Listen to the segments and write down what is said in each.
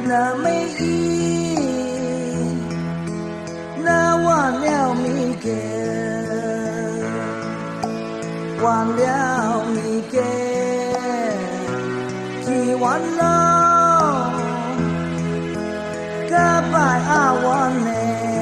那没意，那忘了你给，忘了你给，ที่วัน了，ก็ไปอาวันเน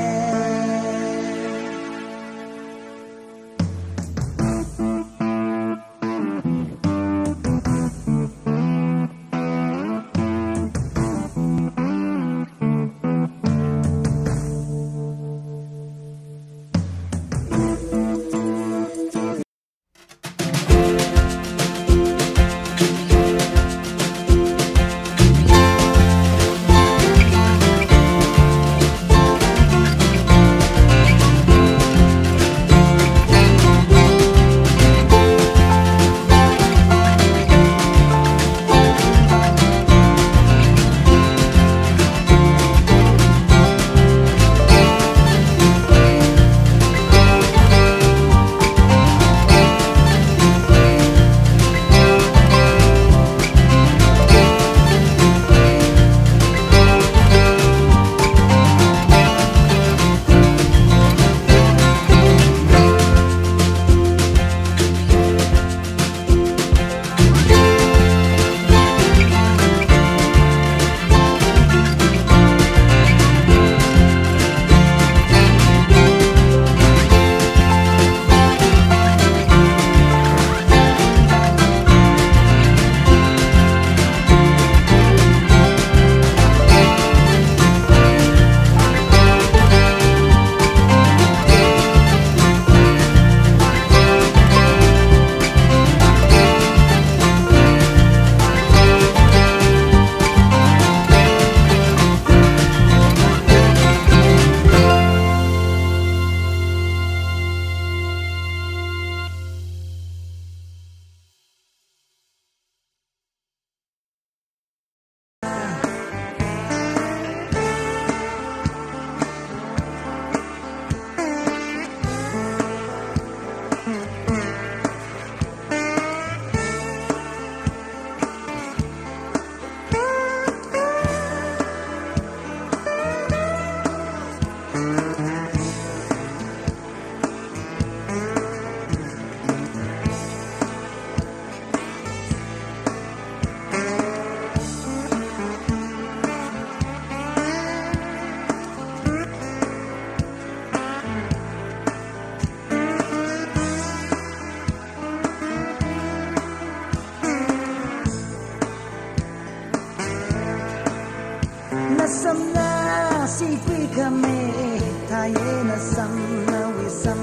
Nasamna si kui kame thaye nasamna wisam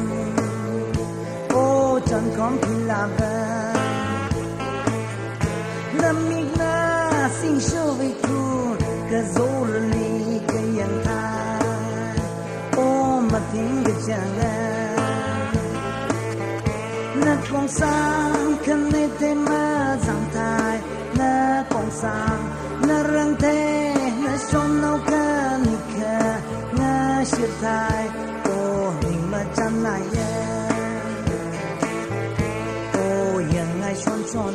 o chan kom philaba namigna sing sho vi ku ka zolni ka yang tha o mating ga janga na kong sang kan ne te ma zang thai na kong sang na rang te Shom nau ka nika nga shirtai o ning ma chan na ye o yang ngai shon shon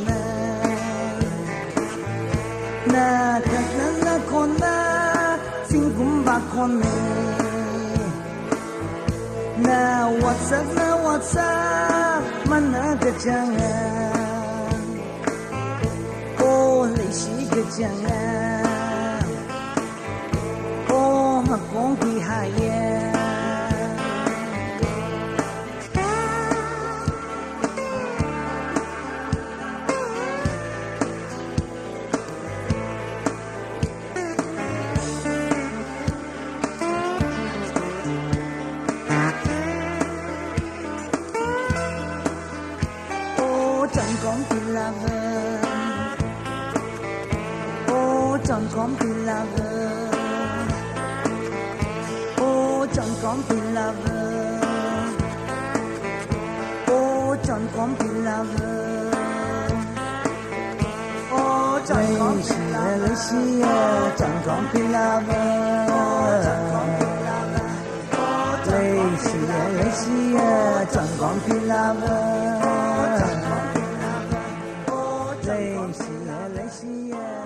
na ka na kon na sing gum ba kon ne na what's up man na ka chang o le shi ka chang Kong ki haya Oh chẳng con thì là vợ Oh chẳng con thì là vợ chẳng có thì là vợ ô chẳng có thì là vợ ô chẳng có thì là vợ chẳng có thì là vợ chẳng có thì là vợ